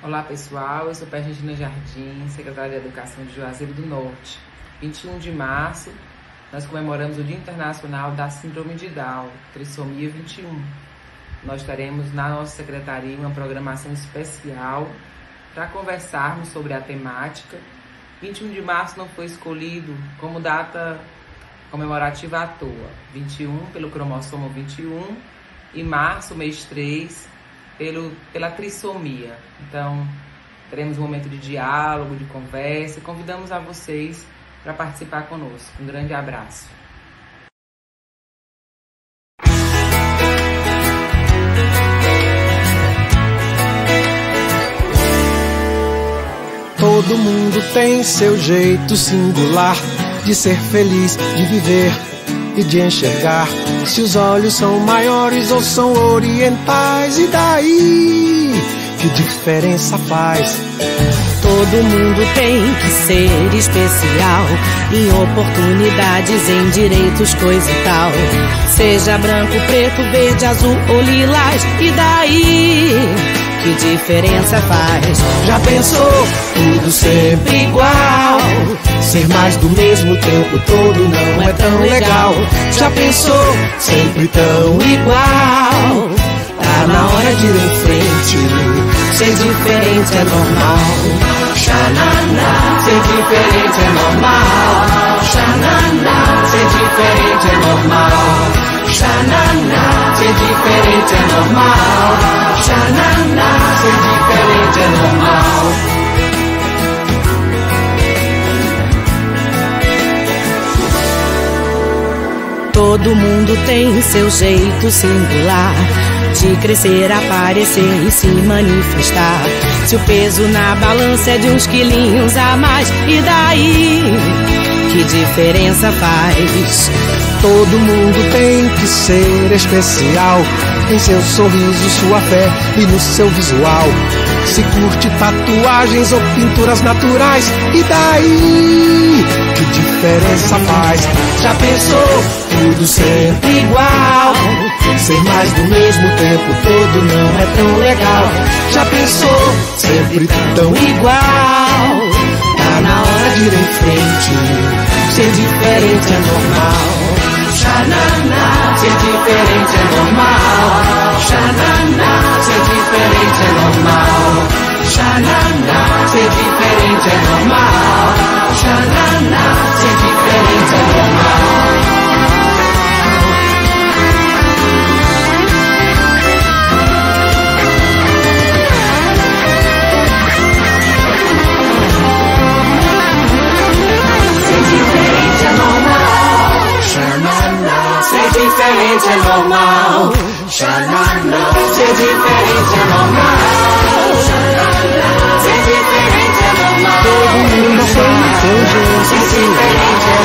Olá pessoal, eu sou Regina Jardim, secretária de Educação de Juazeiro do Norte. 21 de março, nós comemoramos o Dia Internacional da Síndrome de Down, Trissomia 21. Nós teremos na nossa secretaria uma programação especial para conversarmos sobre a temática. 21 de março não foi escolhido como data comemorativa à toa. 21 pelo cromossomo 21 e março, mês 3, pela trissomia. Então, teremos um momento de diálogo, de conversa e convidamos a vocês para participar conosco. Um grande abraço. Todo mundo tem seu jeito singular de ser feliz, de viver e de enxergar. Se os olhos são maiores ou são orientais, e daí? Que diferença faz? Todo mundo tem que ser especial em oportunidades, em direitos, coisa e tal. Seja branco, preto, verde, azul ou lilás, e daí? Que diferença faz? Já pensou? Tudo sempre igual. Ser mais do mesmo tempo todo não é tão legal. Já pensou? Sempre tão igual. Tá na hora de ir em frente. Ser diferente é normal. Xananá. Ser diferente é normal. Xananá. Ser diferente é normal. Xananá. Ser diferente é normal. Xananá. Ser diferente é normal. Todo mundo tem seu jeito singular de crescer, aparecer e se manifestar. Se o peso na balança é de uns quilinhos a mais, e daí? Que diferença faz? Todo mundo tem que ser especial em seu sorriso, sua fé e no seu visual. Se curte tatuagens ou pinturas naturais, e daí? Que diferença faz? Já pensou? Tudo sempre igual. Ser mais do mesmo tempo todo não é tão legal. Já pensou? Sempre tão igual. Tá na hora de ir em frente. Ser diferente é normal. Xananá. Ser diferente é normal. Xananá. Ser diferente é normal. Xananá. Ser diferente é normal. Xananá. Ser diferente é normal. Ser diferente é normal. Xananá. Ser diferente é normal. Xananá. Ser diferente é normal. Todo mundo tem seu jeito. Ser diferente é